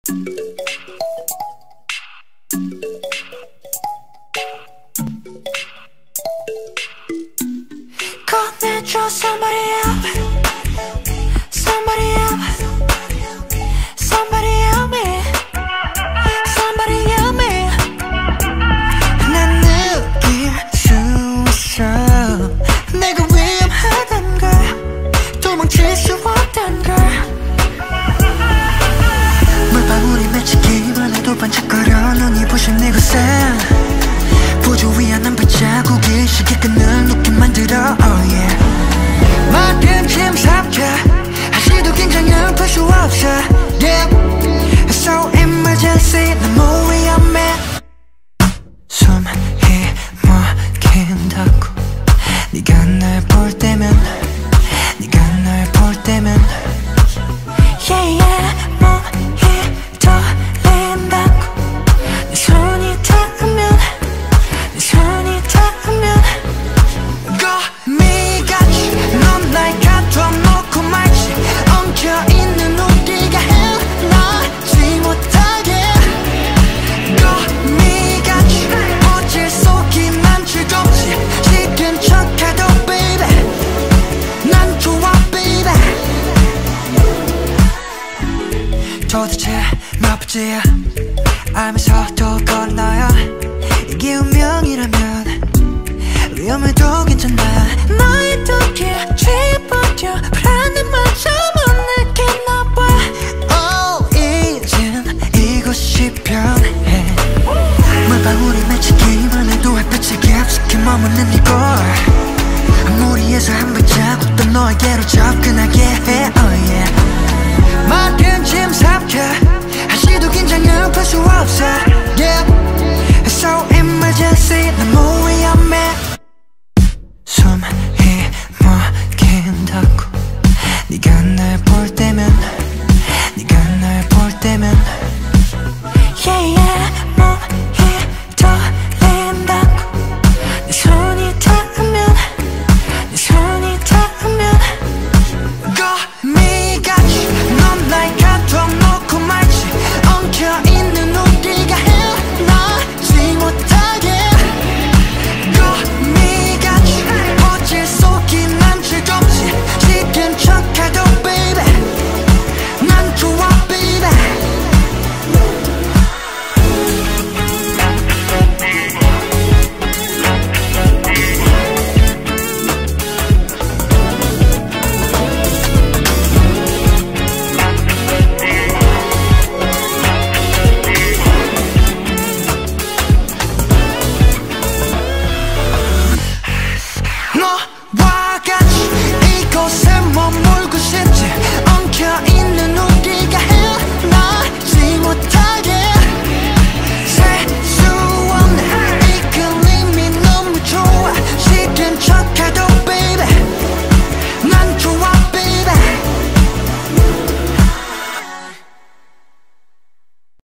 꺼내줘 somebody else, somebody else, somebody else me, somebody else me. 난 느낄 수 있어 내가 위험하단 걸, 도망칠 수 없단 걸. 물방울이 맺히기만 해도 반짝거려 눈이 부신 이곳에 보조 위에 난 발자국이 시계 끈을 놓게 만들어 oh yeah. 모든 짐 삭제 한시도 긴장을 풀 수 없어 yeah. So emergency 너무 위험해 숨이 막힌다고 네가 날 볼 때면 네가 날 볼 때면 yeah yeah 몸이 떨린다고 내 손이 닿으면 내 손이 닿으면 거미같이 넌 날 가둬놓고 말지 엉켜있는 우리가 헤어나지 못하게 거미같이 어딜 속이면 즐겁지 지금 척해도 baby 난 좋아 baby 도대체 몇 번째야 알면서도 건너요 이게 운명이라면 위험해도 괜찮아 너의 두 귀에 취해버려 불안해마저 못 느낀 너